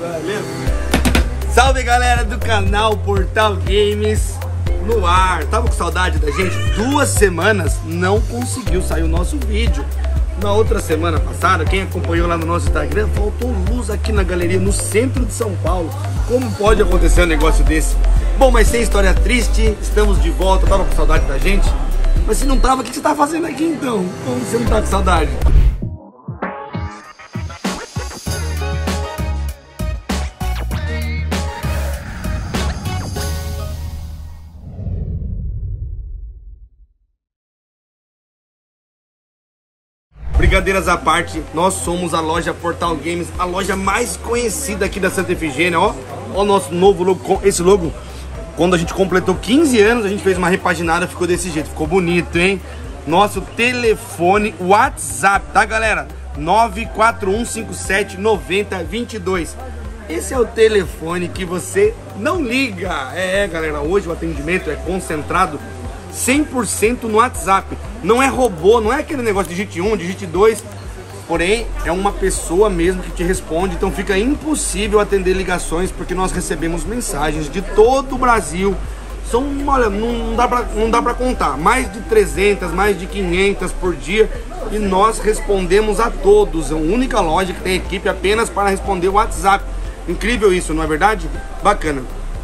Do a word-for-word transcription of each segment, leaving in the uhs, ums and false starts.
Valeu. Salve, galera do canal Portal Games no ar. Tava com saudade da gente? Duas semanas não conseguiu sair o nosso vídeo. Na outra semana passada, quem acompanhou lá no nosso Instagram, faltou luz aqui na galeria, no centro de São Paulo. Como pode acontecer um negócio desse? Bom, mas sem história triste, estamos de volta. Tava com saudade da gente? Mas se não tava, o que você tá fazendo aqui então? Como você não tá com saudade? Brincadeiras à parte, nós somos a loja Portal Games, a loja mais conhecida aqui da Santa Efigênia, ó. Ó o nosso novo logo, esse logo, quando a gente completou quinze anos, a gente fez uma repaginada, ficou desse jeito, ficou bonito, hein? Nosso telefone, WhatsApp, tá, galera? nove quatro um cinco sete nove zero dois dois. Esse é o telefone que você não liga. É, galera, hoje o atendimento é concentrado cem por cento no WhatsApp. Não é robô, não é aquele negócio de digite um, digite dois. Porém, é uma pessoa mesmo que te responde. Então fica impossível atender ligações, porque nós recebemos mensagens de todo o Brasil. São, olha, não dá pra, não dá pra contar. Mais de trezentas, mais de quinhentas por dia. E nós respondemos a todos. É a única loja que tem equipe apenas para responder o WhatsApp. Incrível isso, não é verdade? Bacana.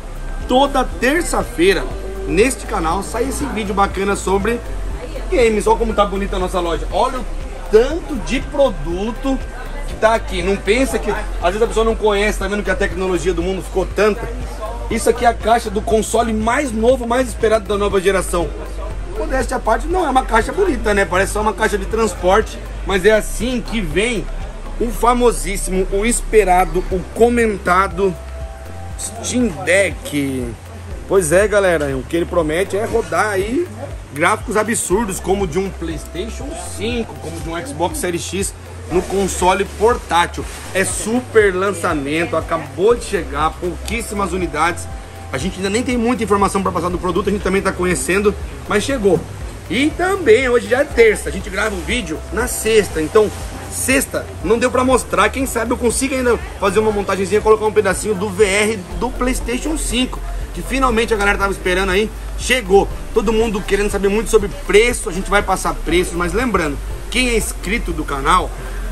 Toda terça-feira, neste canal, sai esse vídeo bacana sobre games. Olha como tá bonita a nossa loja. Olha o tanto de produto que tá aqui. Não pensa que às vezes a pessoa não conhece, tá vendo que a tecnologia do mundo ficou tanta. Isso aqui é a caixa do console mais novo, mais esperado da nova geração. Modéstia à parte, não é uma caixa bonita, né? Parece só uma caixa de transporte, mas é assim que vem o famosíssimo, o esperado, o comentado Steam Deck. Pois é, galera, o que ele promete é rodar aí gráficos absurdos, como de um PlayStation cinco, como de um Xbox Series X no console portátil. É super lançamento, acabou de chegar, pouquíssimas unidades. A gente ainda nem tem muita informação para passar do produto, a gente também está conhecendo, mas chegou. E também, hoje já é terça, a gente grava um vídeo na sexta, então sexta não deu para mostrar. Quem sabe eu consigo ainda fazer uma montagenzinha, colocar um pedacinho do V R do PlayStation cinco, que finalmente a galera tava esperando aí, chegou. Todo mundo querendo saber muito sobre preço, a gente vai passar preços, mas lembrando, quem é inscrito do canal,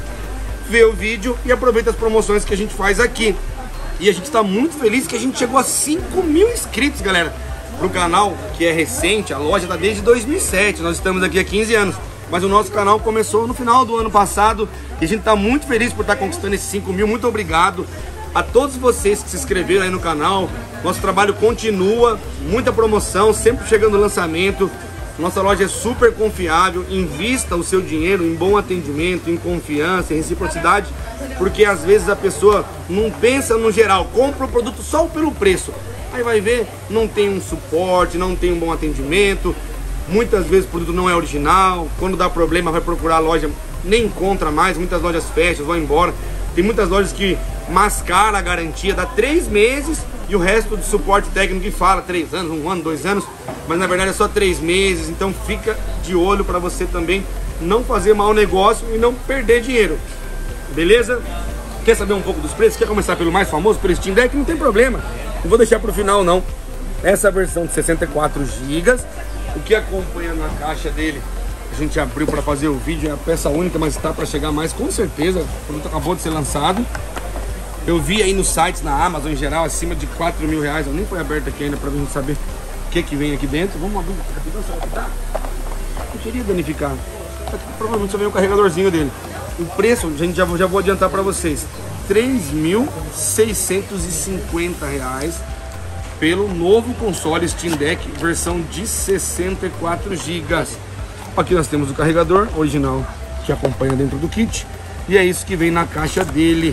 vê o vídeo e aproveita as promoções que a gente faz aqui. E a gente está muito feliz que a gente chegou a cinco mil inscritos, galera, pro canal, que é recente. A loja tá desde dois mil e sete, nós estamos aqui há quinze anos, mas o nosso canal começou no final do ano passado e a gente tá muito feliz por estar conquistando esses cinco mil. Muito obrigado a todos vocês que se inscreveram aí no canal. Nosso trabalho continua, muita promoção, sempre chegando lançamento. Nossa loja é super confiável. Invista o seu dinheiro em bom atendimento, em confiança, em reciprocidade, porque às vezes a pessoa não pensa no geral, compra o produto só pelo preço. Aí vai ver, não tem um suporte, não tem um bom atendimento. Muitas vezes o produto não é original. Quando dá problema vai procurar a loja, nem encontra mais. Muitas lojas fecham, vão embora. Tem muitas lojas que mascaram a garantia, dá três meses e o resto de suporte técnico que fala três anos, um ano, dois anos, mas na verdade é só três meses. Então fica de olho para você também não fazer mau negócio e não perder dinheiro, beleza? Quer saber um pouco dos preços? Quer começar pelo mais famoso, pelo Steam Deck? Não tem problema, não vou deixar para o final não. Essa versão de sessenta e quatro gigas, o que acompanha na caixa dele, a gente abriu para fazer o vídeo, é a peça única, mas está para chegar mais com certeza. O produto acabou de ser lançado. Eu vi aí nos sites, na Amazon em geral, acima de quatro mil reais. Eu nem foi aberto aqui ainda para a gente saber o que que vem aqui dentro. Vamos abrir rapidão, será que tá? Não queria danificar. Aqui, provavelmente só vem o carregadorzinho dele. O preço, a gente já, já vou adiantar para vocês, três mil seiscentos e cinquenta reais pelo novo console Steam Deck, versão de sessenta e quatro gigas. Aqui nós temos o carregador original que acompanha dentro do kit. E é isso que vem na caixa dele.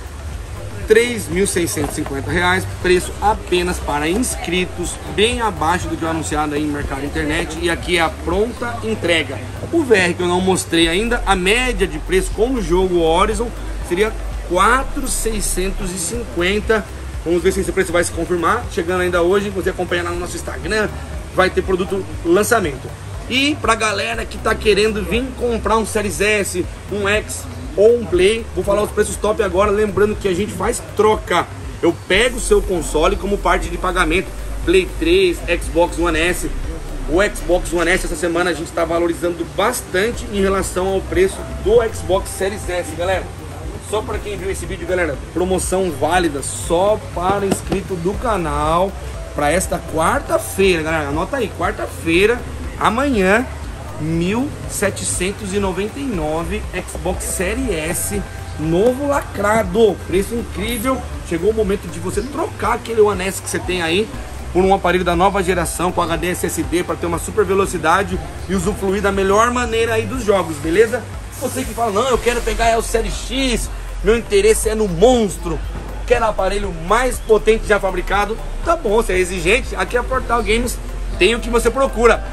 três mil seiscentos e cinquenta reais, preço apenas para inscritos, bem abaixo do que é anunciado aí no mercado internet. E aqui é a pronta entrega. O V R que eu não mostrei ainda, a média de preço com o jogo Horizon seria quatro mil seiscentos e cinquenta. Vamos ver se esse preço vai se confirmar. Chegando ainda hoje, você acompanha lá no nosso Instagram, vai ter produto lançamento. E pra galera que tá querendo vir comprar um Series S, um X, ou um Play. Vou falar os preços top agora, lembrando que a gente faz troca. Eu pego o seu console como parte de pagamento, Play três, Xbox One S. O Xbox One S essa semana a gente está valorizando bastante em relação ao preço do Xbox Series S, galera. Só para quem viu esse vídeo, galera, promoção válida só para inscrito do canal para esta quarta-feira, galera. Anota aí, quarta-feira, amanhã, mil setecentos e noventa e nove Xbox Series S novo lacrado, preço incrível. Chegou o momento de você trocar aquele One S que você tem aí por um aparelho da nova geração com H D S S D para ter uma super velocidade e usufruir da melhor maneira aí dos jogos, beleza? Você que fala, não, eu quero pegar é o Series X, meu interesse é no monstro, quero aparelho mais potente já fabricado, tá bom, você é exigente, aqui a Portal Games tem o que você procura.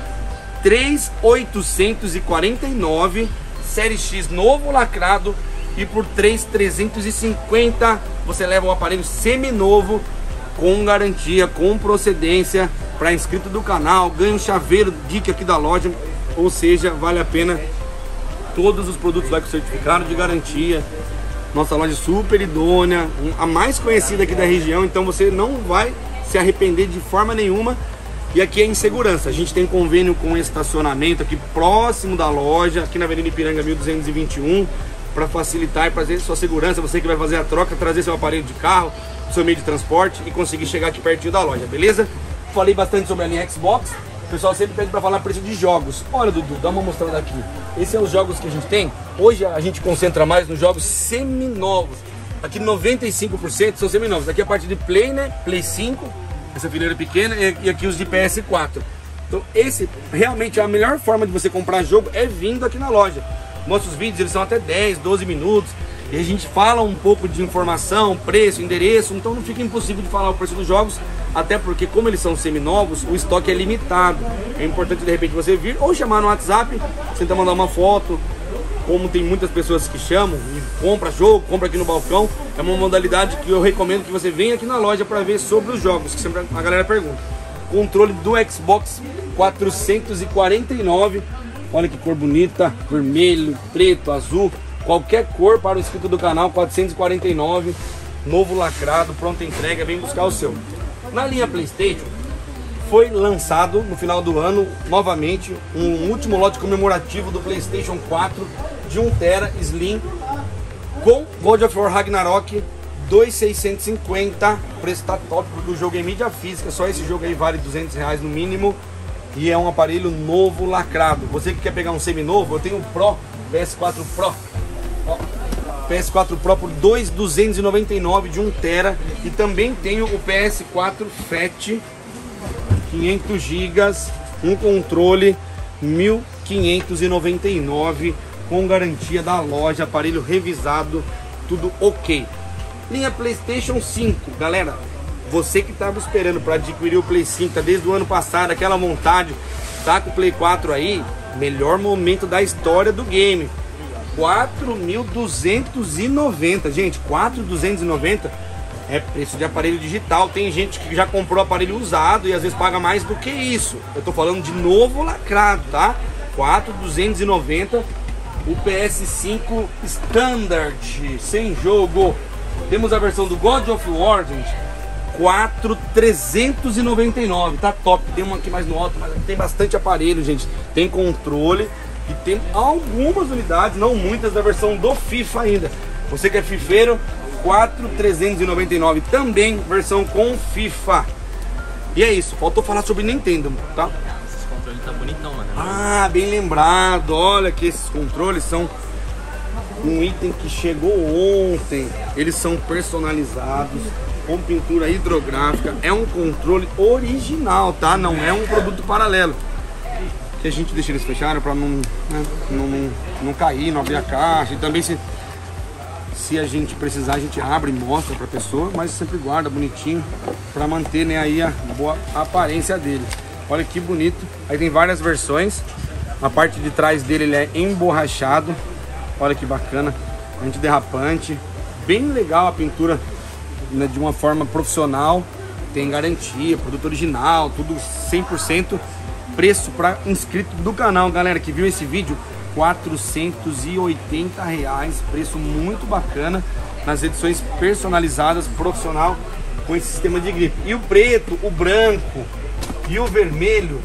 Três mil oitocentos e quarenta e nove Series X novo lacrado e por três mil trezentos e cinquenta você leva um aparelho semi-novo com garantia, com procedência, para inscrito do canal, ganha um chaveiro geek aqui da loja, ou seja, vale a pena. Todos os produtos lá com certificado de garantia, nossa loja super idônea, a mais conhecida aqui da região, então você não vai se arrepender de forma nenhuma. E aqui é em segurança, a gente tem convênio com estacionamento aqui próximo da loja, aqui na Avenida Ipiranga mil duzentos e vinte e um, para facilitar e fazer sua segurança, você que vai fazer a troca, trazer seu aparelho de carro, seu meio de transporte e conseguir chegar aqui pertinho da loja, beleza? Falei bastante sobre a linha Xbox, o pessoal sempre pede para falar preço de jogos. Olha, Dudu, dá uma mostrada aqui. Esses são os jogos que a gente tem. Hoje a gente concentra mais nos jogos seminovos. Aqui noventa e cinco por cento são seminovos. Aqui a parte de Play, né? Play cinco, essa fileira pequena, e aqui os de P S quatro. Então esse realmente é a melhor forma de você comprar jogo, é vindo aqui na loja. Nossos vídeos eles são até dez, doze minutos. E a gente fala um pouco de informação, preço, endereço, então não fica impossível de falar o preço dos jogos, até porque como eles são seminovos, o estoque é limitado. É importante de repente você vir ou chamar no WhatsApp, tentar mandar uma foto, como tem muitas pessoas que chamam e compra jogo, compra aqui no balcão, é uma modalidade que eu recomendo que você venha aqui na loja para ver sobre os jogos, que sempre a galera pergunta. Controle do Xbox quatrocentos e quarenta e nove, olha que cor bonita, vermelho, preto, azul. Qualquer cor para o inscrito do canal, quatrocentos e quarenta e nove, novo lacrado, pronta entrega, vem buscar o seu. Na linha PlayStation, foi lançado no final do ano, novamente, um último lote comemorativo do PlayStation quatro de um tera Slim com God of War Ragnarok, dois mil seiscentos e cinquenta, o preço tá top porque o jogo é mídia física, só esse jogo aí vale duzentos reais no mínimo e é um aparelho novo lacrado. Você que quer pegar um semi-novo, eu tenho o Pro, P S quatro Pro. P S quatro Pro por dois mil duzentos e noventa e nove de um tera e também tenho o P S quatro Fat quinhentos gigas, um controle mil quinhentos e noventa e nove com garantia da loja, aparelho revisado, tudo ok. Linha PlayStation cinco, galera, você que estava esperando para adquirir o Play cinco tá desde o ano passado, aquela vontade, tá com o Play quatro aí, melhor momento da história do game. quatro mil duzentos e noventa, gente, quatro mil duzentos e noventa é preço de aparelho digital. Tem gente que já comprou aparelho usado e às vezes paga mais do que isso. Eu tô falando de novo lacrado, tá? quatro mil duzentos e noventa, o P S cinco Standard, sem jogo. Temos a versão do God of War, gente, quatro mil trezentos e noventa e nove, tá top. Tem uma aqui mais no alto, mas tem bastante aparelho, gente. Tem controle. E tem algumas unidades, não muitas, da versão do FIFA ainda. Você que é fifeiro, quatro mil trezentos e noventa e nove também, versão com FIFA. E é isso, faltou falar sobre Nintendo, tá? Esses controles tá bonitão, mano. Ah, bem lembrado, olha que esses controles são um item que chegou ontem. Eles são personalizados, com pintura hidrográfica. É um controle original, tá? Não é um produto paralelo. Que a gente deixa eles fechados para não, né, não, não, não cair, não abrir a caixa. E também se, se a gente precisar, a gente abre e mostra para a pessoa, mas sempre guarda bonitinho para manter, né, aí a boa aparência dele. Olha que bonito. Aí tem várias versões. A parte de trás dele ele é emborrachado. Olha que bacana. Antiderrapante. Bem legal a pintura, né, de uma forma profissional. Tem garantia, produto original, tudo cem por cento. Preço para inscrito do canal, galera que viu esse vídeo, quatrocentos e oitenta reais, preço muito bacana nas edições personalizadas, profissional, com esse sistema de gripe. E o preto, o branco e o vermelho,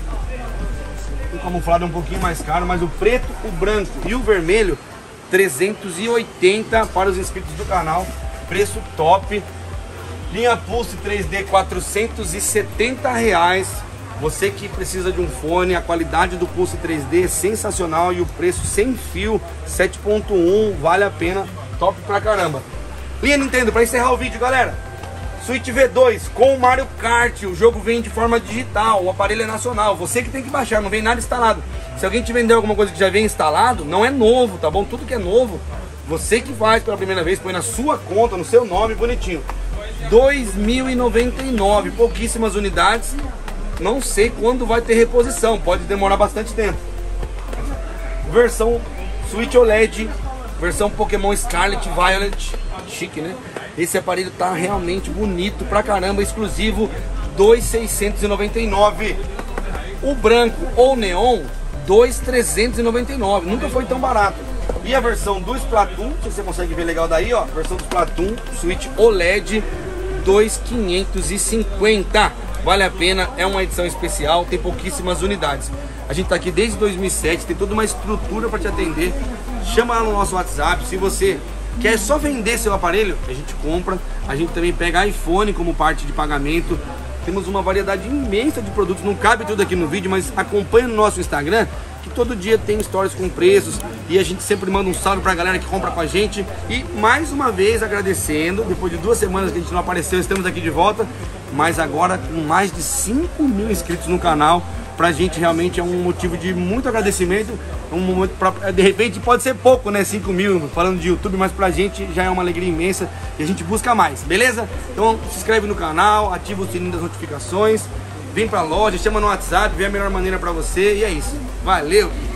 o camuflado é um pouquinho mais caro, mas o preto, o branco e o vermelho, trezentos e oitenta para os inscritos do canal, preço top. Linha Pulse três D, quatrocentos e setenta reais. Você que precisa de um fone, a qualidade do Pulse três D é sensacional e o preço sem fio, sete ponto um, vale a pena, top pra caramba. Linha Nintendo, para encerrar o vídeo, galera, Switch V dois com o Mario Kart, o jogo vem de forma digital, o aparelho é nacional, você que tem que baixar, não vem nada instalado. Se alguém te vender alguma coisa que já vem instalado, não é novo, tá bom? Tudo que é novo, você que faz pela primeira vez, põe na sua conta, no seu nome, bonitinho. dois mil e noventa e nove, pouquíssimas unidades, não sei quando vai ter reposição, pode demorar bastante tempo. Versão Switch O L E D, versão Pokémon Scarlet Violet, chique, né? Esse aparelho tá realmente bonito pra caramba, exclusivo, dois mil seiscentos e noventa e nove. O branco ou neon, dois mil trezentos e noventa e nove, nunca foi tão barato. E a versão do Splatoon, se você consegue ver legal daí, ó, versão do Splatoon, Switch O L E D, dois mil quinhentos e cinquenta. Vale a pena, é uma edição especial, tem pouquíssimas unidades. A gente tá aqui desde dois mil e sete, tem toda uma estrutura para te atender. Chama lá no nosso WhatsApp, se você quer só vender seu aparelho, a gente compra. A gente também pega iPhone como parte de pagamento. Temos uma variedade imensa de produtos, não cabe tudo aqui no vídeo, mas acompanha no nosso Instagram, que todo dia tem stories com preços e a gente sempre manda um salve pra galera que compra com a gente. E mais uma vez agradecendo, depois de duas semanas que a gente não apareceu, estamos aqui de volta, mas agora com mais de cinco mil inscritos no canal. Pra gente realmente é um motivo de muito agradecimento, um momento pra, de repente pode ser pouco, né, cinco mil falando de YouTube, mas pra gente já é uma alegria imensa e a gente busca mais, beleza? Então se inscreve no canal, ativa o sininho das notificações, vem pra loja, chama no WhatsApp, vê a melhor maneira pra você e é isso. Valeu!